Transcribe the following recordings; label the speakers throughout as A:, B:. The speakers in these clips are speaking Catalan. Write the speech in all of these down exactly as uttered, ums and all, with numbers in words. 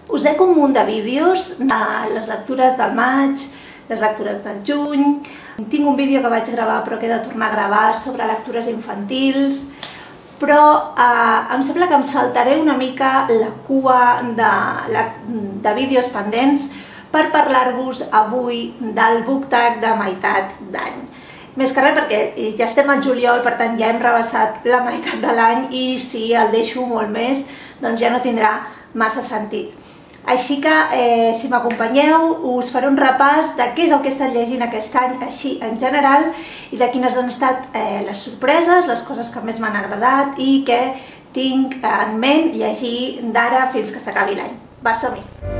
A: Us dec un munt de vídeos de les lectures del maig, les lectures del juny. Tinc un vídeo que vaig gravar però que he de tornar a gravar sobre lectures infantils, però eh, em sembla que em saltaré una mica la cua de, la, de vídeos pendents per parlar-vos avui del book tag de meitat d'any. Més que res perquè ja estem al juliol, per tant ja hem rebassat la meitat de l'any i si el deixo molt més, doncs ja no tindrà massa sentit. Així que, eh, si m'acompanyeu, us faré un repàs de què és el que he estat llegint aquest any, així en general, i de quines han estat eh, les sorpreses, les coses que més m'han agradat i que tinc en ment llegir d'ara fins que s'acabi l'any. Va, som-hi!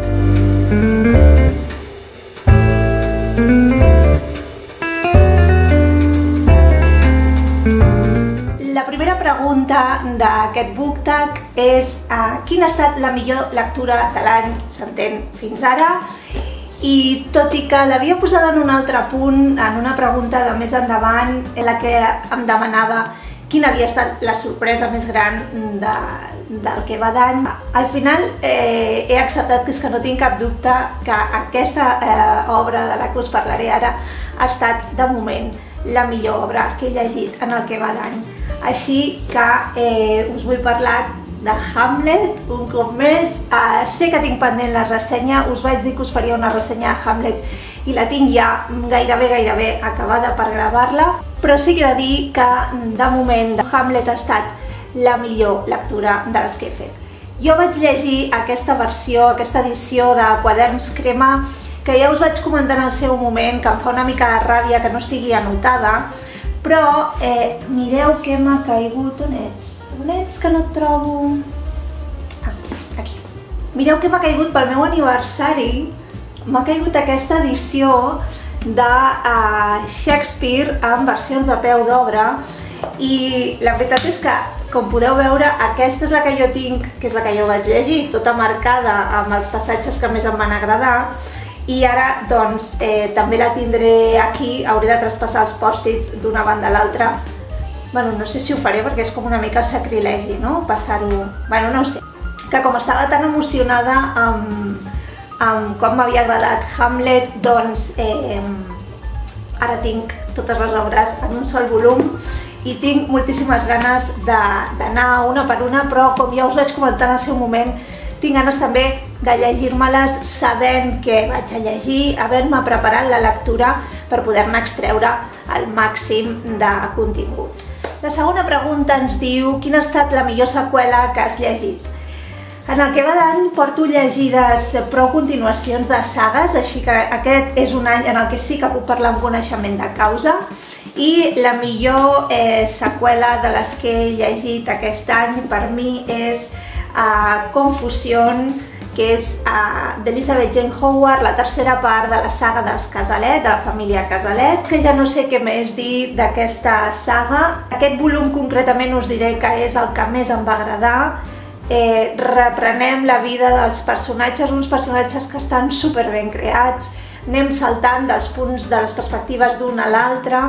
A: La primera pregunta d'aquest book tag és uh, quina ha estat la millor lectura de l'any, s'entén, fins ara, i tot i que l'havia posada en un altre punt, en una pregunta de més endavant, en la que em demanava quina havia estat la sorpresa més gran de, del que va d'any, al final eh, he acceptat que és que no tinc cap dubte que aquesta eh, obra de la que us parlaré ara ha estat, de moment, la millor obra que he llegit en el que va d'any. Així que eh, us vull parlar de Hamlet un cop més. Eh, sé que tinc pendent la ressenya, us vaig dir que us faria una ressenya de Hamlet i la tinc ja gairebé, gairebé acabada per gravar-la, però sí que he de dir que de moment Hamlet ha estat la millor lectura de les que he fet. Jo vaig llegir aquesta versió, aquesta edició de Quaderns Crema, que ja us vaig comentar en el seu moment, que em fa una mica de ràbia que no estigui anotada, però eh, mireu que m'ha caigut. On ets? On ets que no et trobo? Ah, aquí. Mireu que m'ha caigut pel meu aniversari, m'ha caigut aquesta edició de uh, Shakespeare en versions a peu d'obra i la veritat és que, com podeu veure, aquesta és la que jo tinc, que és la que jo vaig llegir, tota marcada amb els passatges que més em van agradar. I ara, doncs, eh, també la tindré aquí, hauré de traspassar els pòstits d'una banda a l'altra. Bueno, no sé si ho faré perquè és com una mica sacrilegi, no?, passar-ho... Bueno, no ho sé. Que com estava tan emocionada amb, amb com m'havia agradat Hamlet, doncs eh, ara tinc totes les obres en un sol volum i tinc moltíssimes ganes d'anar una per una, però com ja us vaig comentar en el seu moment, tinc ganes també de llegir-me-les sabent què vaig a llegir, havent-me preparat la lectura per poder-ne extreure el màxim de contingut. La segona pregunta ens diu quina ha estat la millor seqüela que has llegit. En el que va d'any porto llegides prou continuacions de sagues, així que aquest és un any en el que sí que puc parlar amb coneixement de causa, i la millor eh, seqüela de les que he llegit aquest any per mi és Uh, Confusion, que és uh, d'Elizabeth Jane Howard, la tercera part de la saga dels Cazalet, de la família Cazalet, que ja no sé què més dir d'aquesta saga. Aquest volum concretament us diré que és el que més em va agradar. Eh, reprenem la vida dels personatges, uns personatges que estan super ben creats, anem saltant dels punts de les perspectives d'un a l'altre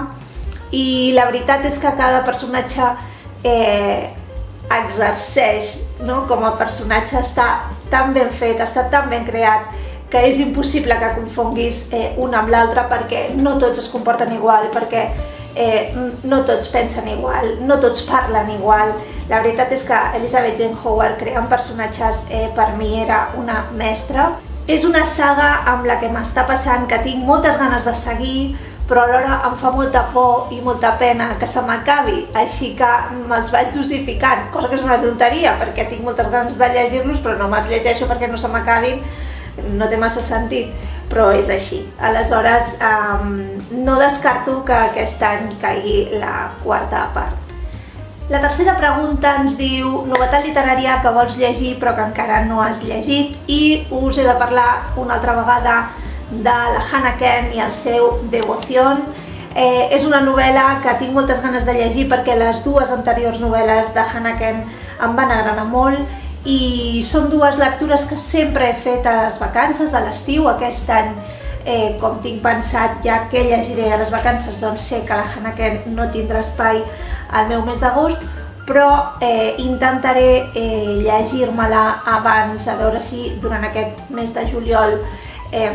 A: i la veritat és que cada personatge eh, exerceix, no? Com a personatge està tan ben fet, està tan ben creat que és impossible que confonguis eh, un amb l'altre perquè no tots es comporten igual, perquè eh, no tots pensen igual, no tots parlen igual. La veritat és que Elizabeth Jane Howard creant personatges eh, per mi era una mestra. És una saga amb la que m'està passant que tinc moltes ganes de seguir, però alhora em fa molta por i molta pena que se m'acabi, així que me'ls vaig dosificant, cosa que és una tonteria perquè tinc moltes ganes de llegir-los però no me'ls llegeixo perquè no se m'acabin, no té massa sentit, però és així. Aleshores, eh, no descarto que aquest any caigui la quarta part. La tercera pregunta ens diu novetat literària que vols llegir però que encara no has llegit, i us he de parlar una altra vegada de la Hannah Kent i el seu Devoción. Eh, és una novel·la que tinc moltes ganes de llegir perquè les dues anteriors novel·les de Hannah Kent em van agradar molt i són dues lectures que sempre he fet a les vacances, a l'estiu. Aquest any, eh, com tinc pensat ja què llegiré a les vacances, doncs sé que la Hannah Kent no tindrà espai al meu mes d'agost, però eh, intentaré eh, llegir-me-la abans, a veure si durant aquest mes de juliol eh,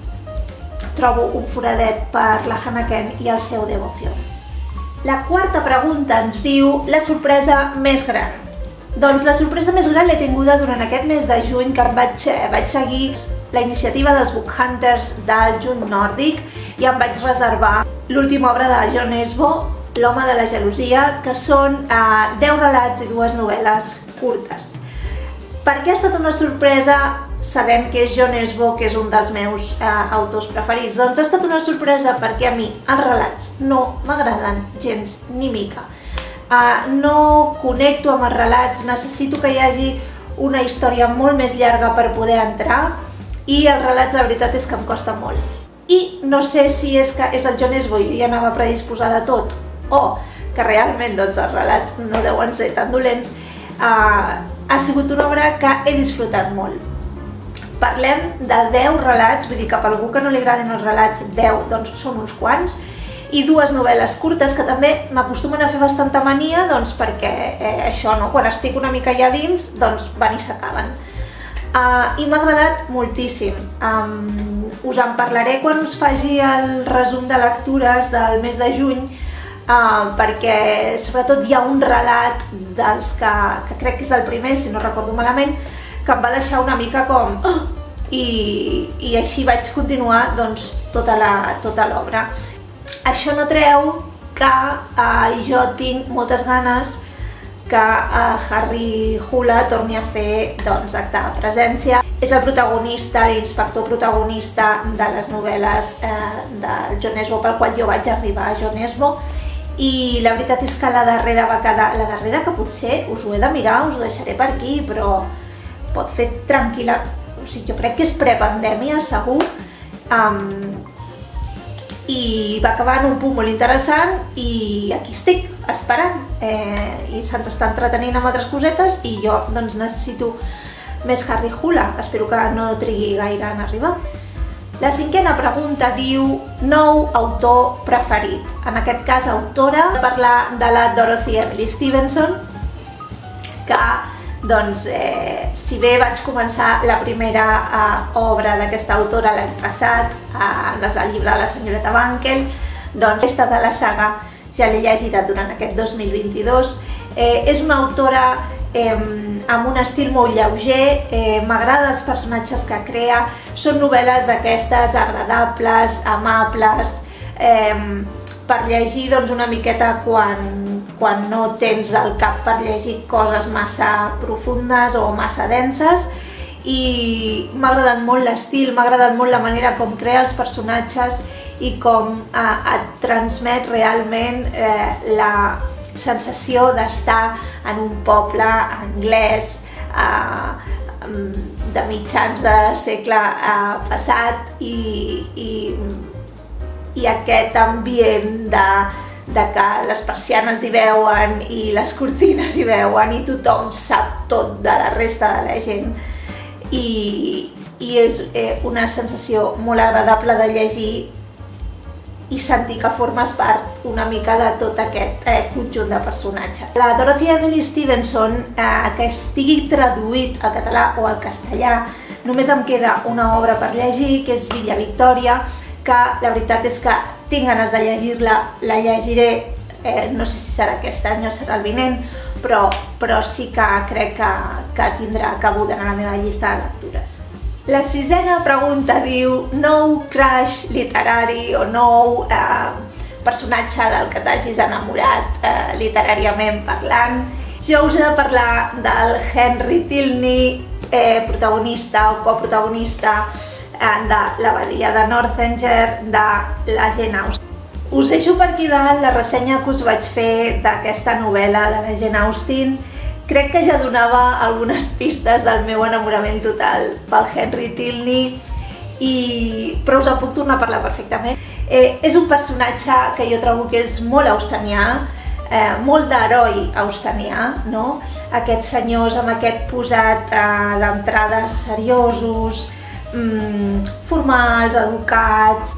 A: trobo un foradet per la Hannah Ken i el seu Devoción. La quarta pregunta ens diu la sorpresa més gran. Doncs la sorpresa més gran l'he tinguda durant aquest mes de juny, que vaig, vaig seguir la iniciativa dels Book Hunters del juny nòrdic i em vaig reservar l'última obra de John Nesbo, L'home de la gelosia, que són eh, deu relats i dues novel·les curtes. Per què ha estat una sorpresa sabent que és John Nesbo, que és un dels meus eh, autors preferits? Doncs ha estat una sorpresa perquè a mi els relats no m'agraden gens ni mica. Uh, no connecto amb els relats, necessito que hi hagi una història molt més llarga per poder entrar i els relats la veritat és que em costa molt. I no sé si és que és el John Nesbo i jo ja anava predisposada a tot o que realment doncs, els relats no deuen ser tan dolents, uh, ha sigut una obra que he disfrutat molt. Parlem de deu relats, vull dir que per algú que no li agradin els relats, deu doncs són uns quants, i dues novel·les curtes que també m'acostumen a fer bastanta mania doncs perquè eh, això, no? Quan estic una mica allà dins, doncs van i s'acaben. Uh, I m'ha agradat moltíssim. Um, us en parlaré quan us faci el resum de lectures del mes de juny, uh, perquè sobretot hi ha un relat dels que, que crec que és el primer, si no recordo malament, que em va deixar una mica com... Oh! I, i així vaig continuar doncs, tota l'obra. Això no treu que eh, jo tinc moltes ganes que eh, Harry Hula torni a fer doncs, acte de presència. És el protagonista, l'inspector protagonista de les novel·les eh, del John Nesbo, pel qual jo vaig arribar a John Nesbo, i la veritat és que la darrera va quedar... La darrera que potser us ho he de mirar, us ho deixaré per aquí, però pot fer tranquil·la... O sigui, jo crec que és prepandèmia, segur. Um, I va acabar en un punt molt interessant i aquí estic, esperant. Eh, I se'ns està entretenint amb altres cosetes i jo doncs, necessito més Harry Hula. Espero que no trigui gaire en arribar. La cinquena pregunta diu nou autor preferit. En aquest cas, autora, parlar de la Dorothy Emily Stevenson, que doncs, eh, si bé vaig començar la primera eh, obra d'aquesta autora l'any passat, eh, el llibre de la senyoreta Bankel, doncs aquesta de la saga ja l'he llegida durant aquest dos mil vint-i-dos. Eh, és una autora eh, amb un estil molt lleuger, eh, m'agrada els personatges que crea, són novel·les d'aquestes agradables, amables, eh, per llegir doncs, una miqueta quan, quan no tens el cap per llegir coses massa profundes o massa denses, i m'ha agradat molt l'estil, m'ha agradat molt la manera com crea els personatges i com eh, et transmet realment eh, la sensació d'estar en un poble anglès eh, de mitjans de segle eh, passat i, i i aquest ambient de, de que les persianes hi veuen i les cortines hi veuen i tothom sap tot de la resta de la gent i, i és eh, una sensació molt agradable de llegir i sentir que formes part una mica de tot aquest eh, conjunt de personatges. La Dorothy Emily Stevenson, eh, que estigui traduït al català o al castellà, només em queda una obra per llegir, que és Villa Victòria, que la veritat és que tinc ganes de llegir-la, la llegiré, eh, no sé si serà aquest any o serà el vinent, però, però sí que crec que, que tindrà cabuda en la meva llista de lectures. La sisena pregunta diu nou crush literari o nou eh, personatge del que t'hagis enamorat eh, literàriament parlant. Jo us he de parlar del Henry Tilney, eh, protagonista o coprotagonista de l'abadia de Northanger, de la Jane Austen. Us deixo per aquí dalt la ressenya que us vaig fer d'aquesta novel·la de la Jane Austen. Crec que ja donava algunes pistes del meu enamorament total pel Henry Tilney, i... però us en puc tornar a parlar perfectament. Eh, és un personatge que jo trobo que és molt austenià, eh, molt d'heroi austenià, no? Aquests senyors amb aquest posat eh, d'entrades seriosos, Mm, formals, educats,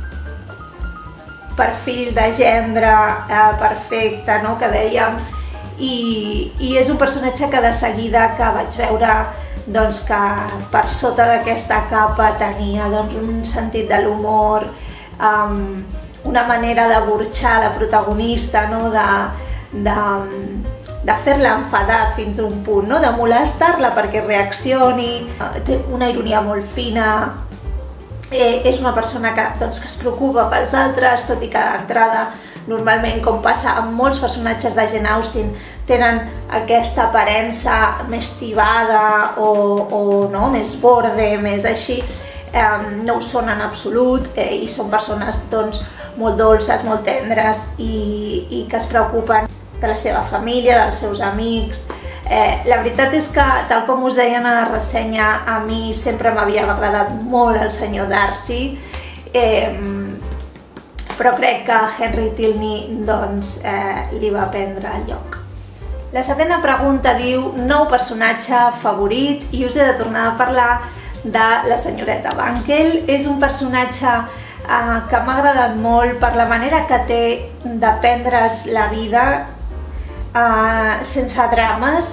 A: perfil de gendre eh, perfecte, no? Que dèiem, i, i és un personatge que de seguida que vaig veure doncs, que per sota d'aquesta capa tenia doncs, un sentit de l'humor, um, una manera de burxar la protagonista, no? de, de, de fer-la enfadar fins a un punt, no? De molestar-la perquè reaccioni, té una ironia molt fina, eh, és una persona que, doncs, que es preocupa pels altres, tot i que d'entrada normalment, com passa amb molts personatges de Jane Austen, tenen aquesta aparença més tibada o, o no? més borde, més així, eh, no ho són en absolut, eh, i són persones doncs, molt dolces, molt tendres i, i que es preocupen de la seva família, dels seus amics. Eh, la veritat és que, tal com us deia en la ressenya, a mi sempre m'havia agradat molt el senyor Darcy, eh, però crec que Henry Tilney doncs, eh, li va prendre el lloc. La setena pregunta diu nou personatge favorit i us he de tornar a parlar de la senyoreta Banquel. És un personatge eh, que m'ha agradat molt per la manera que té de prendre's la vida eh, sense drames,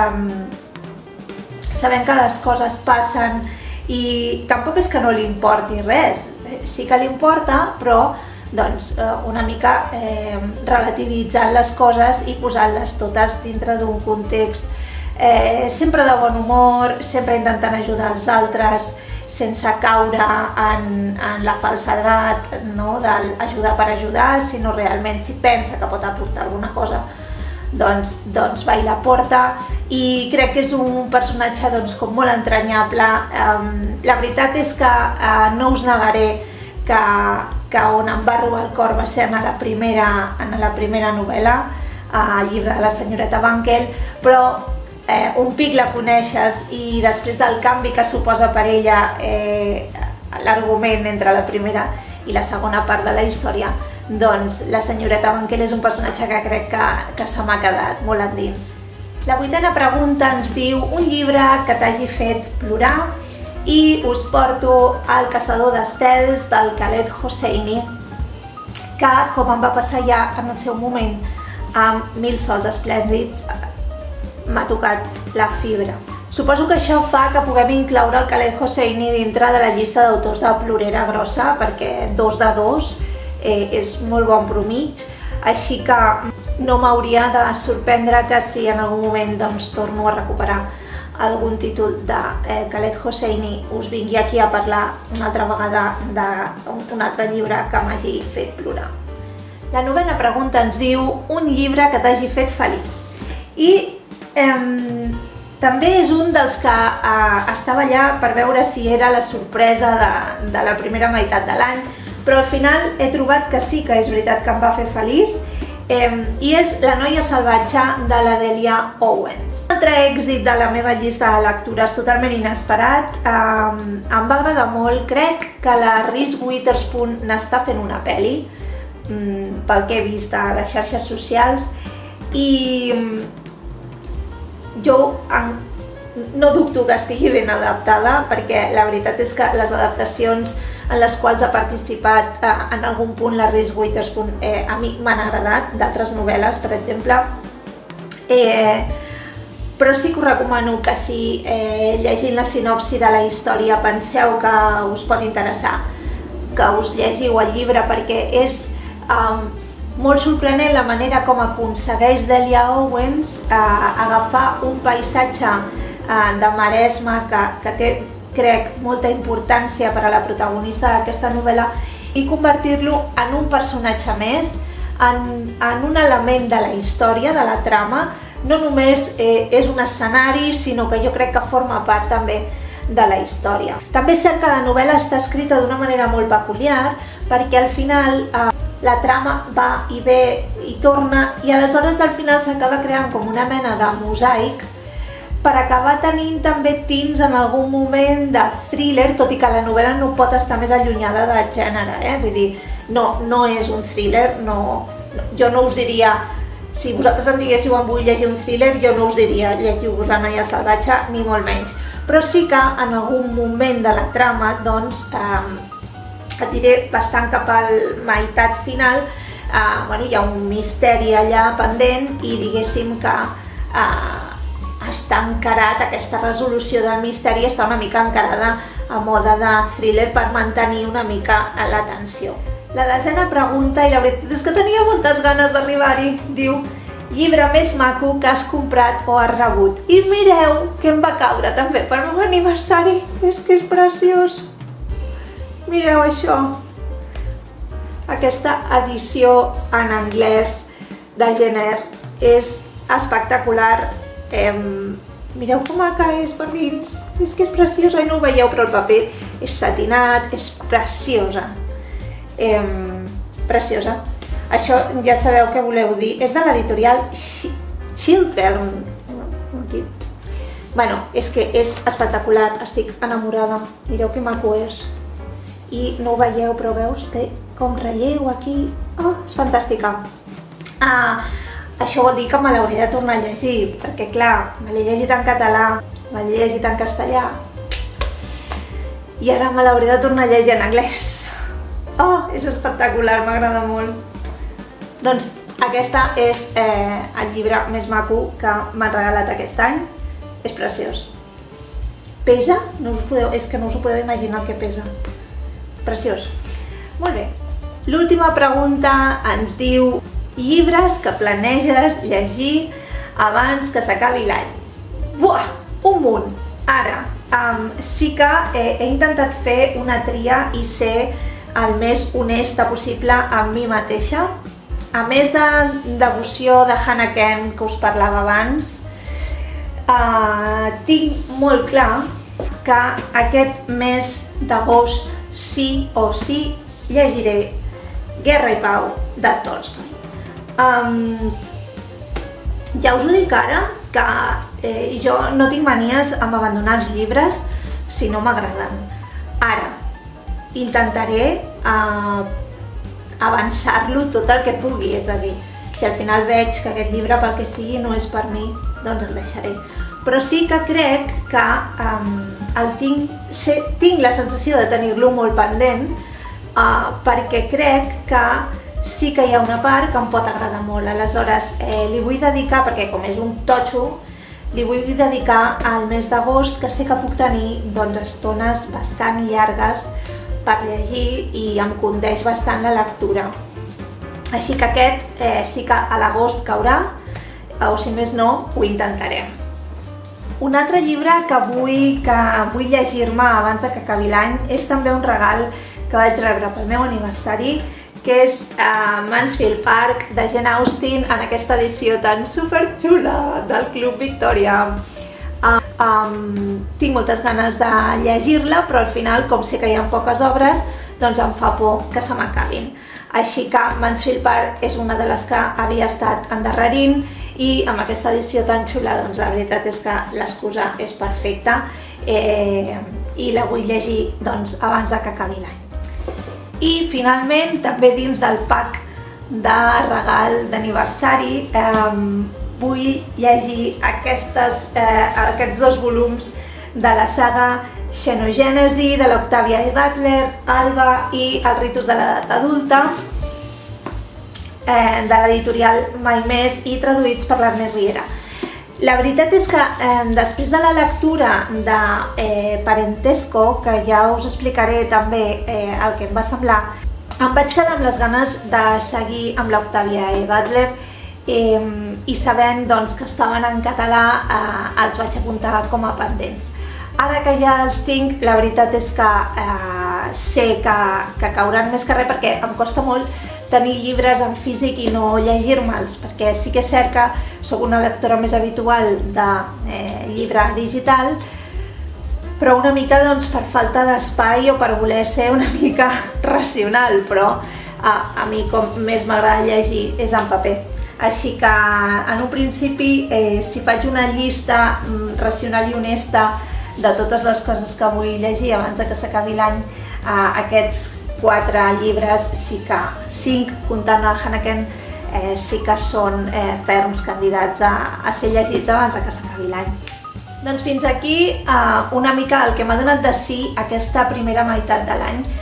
A: eh, sabent que les coses passen i tampoc és que no li importi res, sí que li importa, però doncs, una mica eh, relativitzant les coses i posant-les totes dintre d'un context eh, sempre de bon humor, sempre intentant ajudar els altres, sense caure en, en la falsedat, no? d'ajudar per ajudar, sinó realment si pensa que pot aportar alguna cosa, doncs, doncs va i la porta, i crec que és un personatge doncs, com molt entranyable. Eh, la veritat és que eh, no us negaré que, que on em va robar el cor va ser en la primera, en la primera novel·la, el llibre de la senyoreta Banquel, però eh, un pic la coneixes i després del canvi que suposa per ella eh, l'argument entre la primera i la segona part de la història, doncs la senyoreta Banquel és un personatge que crec que, que se m'ha quedat molt endins. La vuitena pregunta ens diu un llibre que t'hagi fet plorar, i us porto El caçador d'estels del Khaled Hosseini, que, com em va passar ja en el seu moment amb Mil sols esplèndids, m'ha tocat la fibra. Suposo que això fa que puguem incloure el Khaled Hosseini dintre de la llista d'autors de plorera grossa, perquè dos de dos eh, és molt bon promig, així que no m'hauria de sorprendre que si en algun moment doncs, torno a recuperar algun títol de eh, Khaled Hosseini us vingui aquí a parlar una altra vegada d'un altre llibre que m'hagi fet plorar. La novena pregunta ens diu un llibre que t'hagi fet feliç. I eh, també és un dels que eh, estava allà per veure si era la sorpresa de, de la primera meitat de l'any, però al final he trobat que sí que és veritat que em va fer feliç, eh, i és La noia salvatge de la Delia Owens. Un altre èxit de la meva llista de lectures totalment inesperat, eh, em va agradar molt, crec que la Reese Witherspoon n'està fent una pel·li, mm, pel que he vist a les xarxes socials, i jo en, no dubto que estigui ben adaptada, perquè la veritat és que les adaptacions en les quals ha participat eh, en algun punt la Reese Witherspoon eh, a mi m'han agradat, d'altres novel·les, per exemple. Eh, però sí que us recomano que si eh, llegint la sinopsi de la història penseu que us pot interessar, que us llegiu el llibre, perquè és eh, molt sorprenent la manera com aconsegueix Delia Owens eh, agafar un paisatge eh, de Maresme que, que té, crec, molta importància per a la protagonista d'aquesta novel·la i convertir-lo en un personatge més, en, en un element de la història, de la trama. No només eh, és un escenari, sinó que jo crec que forma part també de la història. També és cert que la novel·la està escrita d'una manera molt peculiar, perquè al final eh, la trama va i ve i torna, i aleshores al final s'acaba creant com una mena de mosaic per acabar tenint també tints en algun moment de thriller, tot i que la novel·la no pot estar més allunyada del gènere, eh? Vull dir, no, no és un thriller, no, no, jo no us diria, si vosaltres em diguéssiu em vull llegir un thriller, jo no us diria llegiu-vos La noia salvatge, ni molt menys, però sí que en algun moment de la trama, doncs, eh, et diré bastant cap a la meitat final, Uh, bueno, hi ha un misteri allà pendent i diguéssim que uh, està encarat, aquesta resolució del misteri està una mica encarada a mode de thriller per mantenir una mica l'atenció. La desena pregunta, i la veritat és que tenia moltes ganes d'arribar-hi, diu: llibre més maco que has comprat o has rebut. I mireu que em va caure també pel meu aniversari, és que és preciós. Mireu això. Aquesta edició en anglès de Jenner és espectacular. Eh, mireu com maca és per dins, és que és preciosa i no ho veieu, però el paper és satinat, és preciosa. Eh, preciosa. Això ja sabeu què voleu dir, és de l'editorial Chiltern. Bueno, és que és espectacular, estic enamorada, mireu que maco és. I no ho veieu, però veus, té com relleu aquí, oh, és fantàstica. Ah, això vol dir que me l'hauré de tornar a llegir, perquè clar, me l'he llegit en català, me l'he llegit en castellà, i ara me l'hauré de tornar a llegir en anglès. Oh, és espectacular, m'agrada molt. Doncs aquesta és eh, el llibre més maco que m'han regalat aquest any, és preciós. Pesa? No us podeu, és que no us ho podeu imaginar el que pesa. Preciós. Molt bé. L'última pregunta ens diu: llibres que planeges llegir abans que s'acabi l'any. Buah, un munt! Ara, um, sí que eh, he intentat fer una tria i ser el més honesta possible amb mi mateixa. A més de devoció de Hannah Kent, que us parlava abans, uh, tinc molt clar que aquest mes d'agost sí o sí llegiré Guerra i Pau de Tolstoi. Um, ja us ho dic ara, que eh, jo no tinc manies amb abandonar els llibres si no m'agraden. Ara, intentaré uh, avançar-lo tot el que pugui, és a dir, si al final veig que aquest llibre pel que sigui no és per mi, doncs el deixaré. Però sí que crec que um, el tinc, sé, tinc la sensació de tenir-lo molt pendent, uh, perquè crec que sí que hi ha una part que em pot agradar molt. Aleshores, eh, li vull dedicar, perquè com és un totxo, li vull dedicar al mes d'agost, que sé que puc tenir doncs, estones bastant llargues per llegir i em condeix bastant la lectura. Així que aquest eh, sí que a l'agost caurà, o si més no, ho intentarem. Un altre llibre que vull, que vull llegir-me abans que acabi l'any és també un regal que vaig rebre pel meu aniversari, que és uh, Mansfield Park de Jane Austen en aquesta edició tan superxula del Club Victoria. Uh, um, tinc moltes ganes de llegir-la, però al final, com sé que hi ha poques obres, doncs em fa por que se m'acabin. Així que Mansfield Park és una de les que havia estat endarrerint i amb aquesta edició tan xula, doncs la veritat és que l'excusa és perfecta eh, i la vull llegir doncs, abans que acabi l'any. I finalment, també dins del pack de regal d'aniversari, eh, vull llegir aquestes, eh, aquests dos volums de la saga Xenogènesi de l'Octavia E. Butler, Alba i Els ritus de l'edat adulta, eh, de l'editorial Mai Més i traduïts per l'Ernest Riera. La veritat és que eh, després de la lectura de eh, Parentesco, que ja us explicaré també eh, el que em va semblar, em vaig quedar amb les ganes de seguir amb l'Octavia E. Butler eh, i sabent doncs, que estaven en català eh, els vaig apuntar com a pendents. Ara que ja els tinc, la veritat és que eh, sé que, que cauran més que res, perquè em costa molt tenir llibres en físic i no llegir-me'ls, perquè sí que és cert que soc una lectora més habitual de eh, llibre digital, però una mica doncs, per falta d'espai o per voler ser una mica racional, però a, a mi com més m'agrada llegir és en paper. Així que en un principi, eh, si faig una llista mm, racional i honesta de totes les coses que vull llegir abans que s'acabi l'any, eh, aquests quatre llibres, sí que cinc, comptant el Hannah Kent, eh, sí que són eh, ferms candidats a, a ser llegits abans que s'acabi l'any. Doncs fins aquí eh, una mica el que m'ha donat de sí aquesta primera meitat de l'any.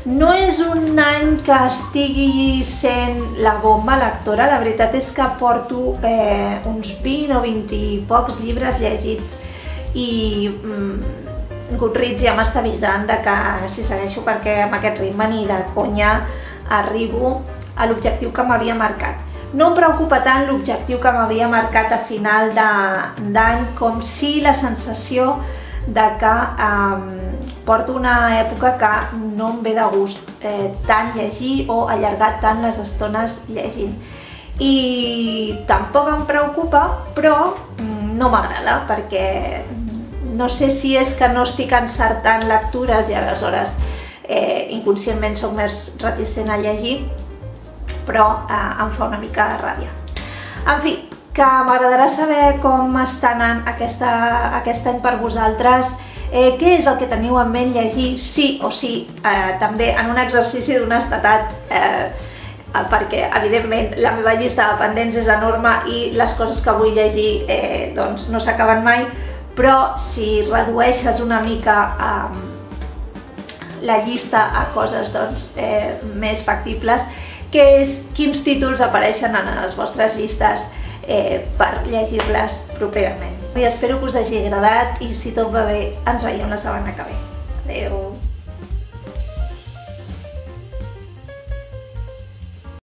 A: No és un any que estigui sent la bomba lectora, la veritat és que porto eh, uns vint o vint i pocs llibres llegits i mm, Goodreads ja m'està avisant de que si segueixo perquè amb aquest ritme ni de conya arribo a l'objectiu que m'havia marcat. No em preocupa tant l'objectiu que m'havia marcat a final d'any com si la sensació de que eh, porto una època que no em ve de gust eh, tant llegir o allargar tant les estones llegint. I tampoc em preocupa, però no m'agrada perquè no sé si és que no estic encertant lectures i aleshores eh, inconscientment soc més reticent a llegir, però eh, em fa una mica de ràbia. En fi, que m'agradarà saber com està anant aquesta, aquest any per vosaltres, eh, què és el que teniu en ment llegir, sí o sí, eh, també en un exercici d'honestedat, eh, perquè evidentment la meva llista de pendents és enorme i les coses que vull llegir eh, doncs no s'acaben mai, però si redueixes una mica eh, la llista a coses doncs, eh, més factibles, que és quins títols apareixen en les vostres llistes eh, per llegir-les properament. I espero que us hagi agradat i si tot va bé ens veiem la setmana que ve. Adéu!